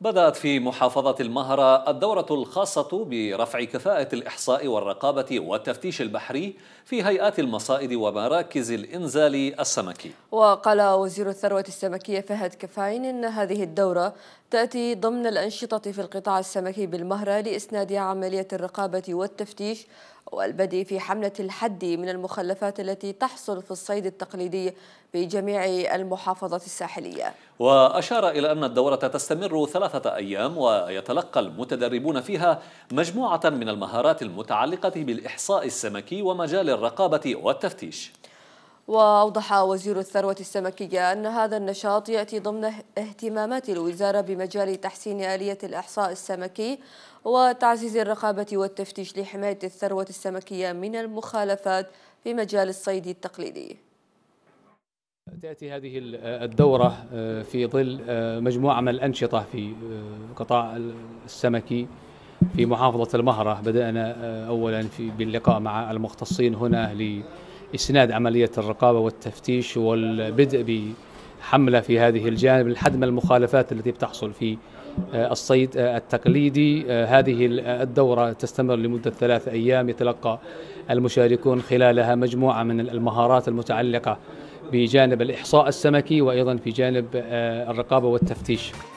بدأت في محافظة المهرة الدورة الخاصة برفع كفاءة الإحصاء والرقابة والتفتيش البحري في هيئات المصائد ومراكز الإنزال السمكي. وقال وزير الثروة السمكية فهد كفاين إن هذه الدورة تأتي ضمن الأنشطة في القطاع السمكي بالمهرة لإسناد عملية الرقابة والتفتيش والبدء في حملة الحد من المخلفات التي تحصل في الصيد التقليدي بجميع المحافظات الساحلية. وأشار إلى أن الدورة تستمر 3 أيام ويتلقى المتدربون فيها مجموعة من المهارات المتعلقة بالإحصاء السمكي ومجال الرقابة والتفتيش. وأوضح وزير الثروة السمكية أن هذا النشاط يأتي ضمن اهتمامات الوزارة بمجال تحسين آلية الإحصاء السمكي وتعزيز الرقابة والتفتيش لحماية الثروة السمكية من المخالفات في مجال الصيد التقليدي. تأتي هذه الدورة في ظل مجموعة من الأنشطة في قطاع السمكي في محافظة المهرة. بدأنا أولا باللقاء مع المختصين هنا لإسناد عملية الرقابة والتفتيش والبدء بحملة في هذه الجانب لحد من المخالفات التي بتحصل في الصيد التقليدي. هذه الدورة تستمر لمدة 3 أيام، يتلقى المشاركون خلالها مجموعة من المهارات المتعلقة بجانب الإحصاء السمكي وأيضا في جانب الرقابة والتفتيش.